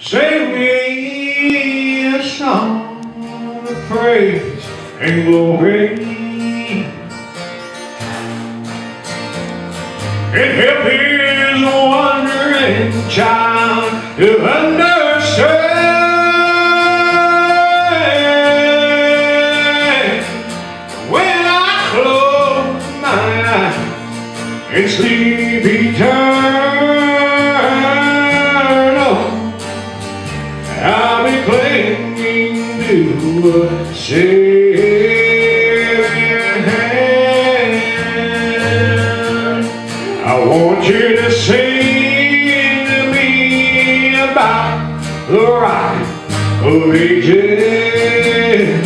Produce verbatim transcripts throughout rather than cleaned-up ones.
Sing me a song of praise and glory, and help his wandering child to understand. When I close my eyes and sleep eternal, I'll be clinging to a saving hand. I want you to sing to me about the Rock of Ages,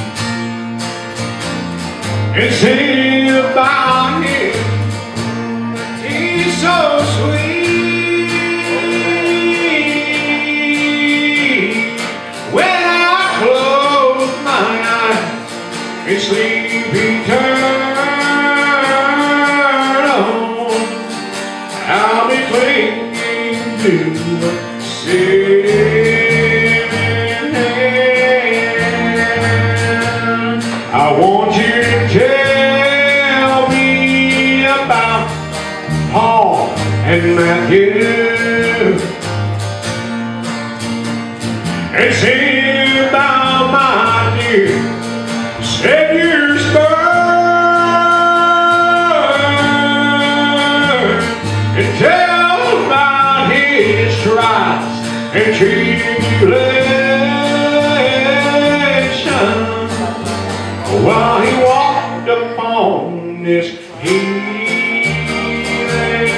and sing about him. He's so sweet. And sleep eternal, I'll be clinging to a saving hand. I want you to tell me about Paul and Matthew, and sing about my dear Savior's birth, and tell about his trials and tribulations, while he walked upon this healing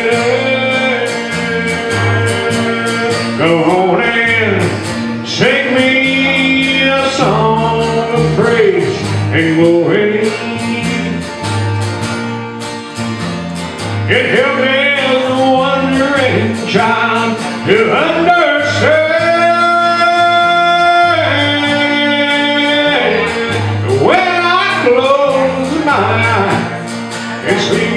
earth. Go on and sing me a song of praise and glory, it helped his wondering child to understand. When I close my eyes and sleep